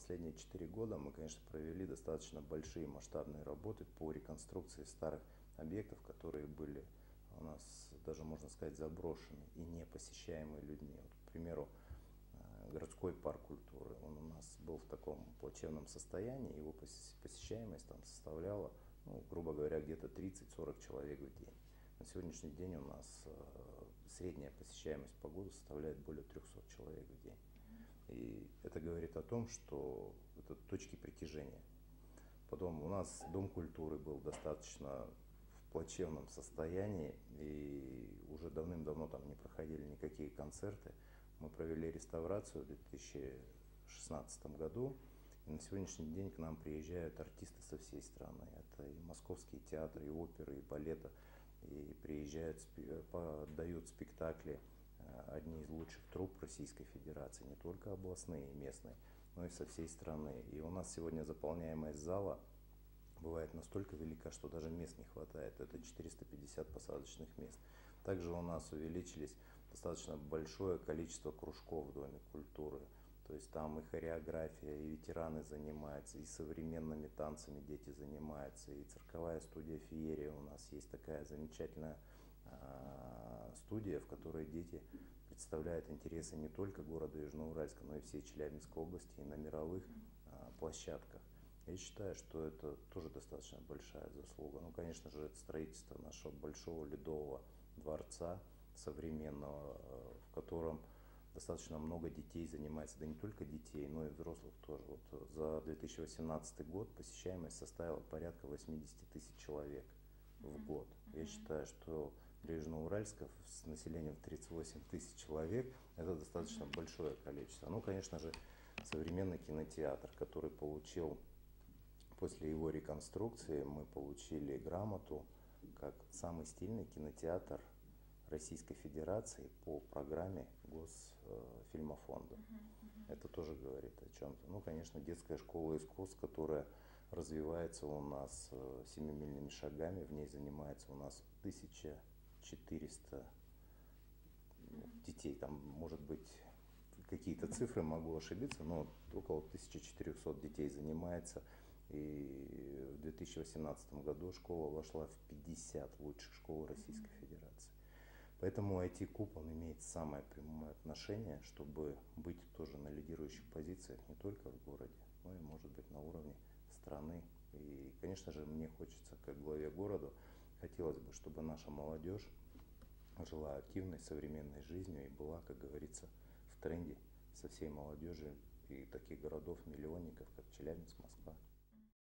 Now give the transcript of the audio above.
последние 4 года мы, конечно, провели достаточно большие масштабные работы по реконструкции старых объектов, которые были у нас, даже можно сказать, заброшены и не посещаемые людьми. Вот, к примеру, городской парк культуры, он у нас был в таком плачевном состоянии, его посещаемость там составляла, ну, грубо говоря, где-то 30-40 человек в день. На сегодняшний день у нас средняя посещаемость по году составляет более 300 человек в день. И это говорит о том, что это точки притяжения. Потом у нас Дом культуры был достаточно в плачевном состоянии, и уже давным-давно там не проходили никакие концерты. Мы провели реставрацию в 2016 году, и на сегодняшний день к нам приезжают артисты со всей страны. Это и московские театры, и оперы, и балета, и приезжают, дают спектакли одни из лучших труп Российской Федерации, не только областные и местные, но и со всей страны. И у нас сегодня заполняемость зала бывает настолько велика, что даже мест не хватает. Это 450 посадочных мест. Также у нас увеличились достаточно большое количество кружков в Доме культуры. То есть там и хореография, и ветераны занимаются, и современными танцами дети занимаются, и цирковая студия «Феерия» у нас есть такая замечательная студия, в которой дети представляют интересы не только города Южноуральска, но и всей Челябинской области, и на мировых площадках. Я считаю, что это тоже достаточно большая заслуга. Ну, конечно же, это строительство нашего большого ледового дворца современного, в котором достаточно много детей занимается, да не только детей, но и взрослых тоже. Вот за 2018 год посещаемость составила порядка 80 тысяч человек в год. Я считаю, что для Южноуральска с населением в 38 тысяч человек это достаточно большое количество. Ну, конечно же, современный кинотеатр, который получил, после его реконструкции, мы получили грамоту как самый стильный кинотеатр Российской Федерации по программе Госфильмофонда. Это тоже говорит о чем-то. Ну, конечно, детская школа искусств, которая развивается у нас семимильными шагами, в ней занимается у нас 1400 детей. Там, может быть, какие-то цифры, могу ошибиться, но около 1400 детей занимается. И в 2018 году школа вошла в 50 лучших школ Российской Федерации. Поэтому IT-клуб, он имеет самое прямое отношение, чтобы быть тоже на лидирующих позициях не только в городе, но и, может быть, на уровне страны. И, конечно же, мне хочется, как главе города, хотелось бы, чтобы наша молодежь жила активной современной жизнью и была, как говорится, в тренде со всей молодежью и таких городов-миллионников, как Челябинск, Москва.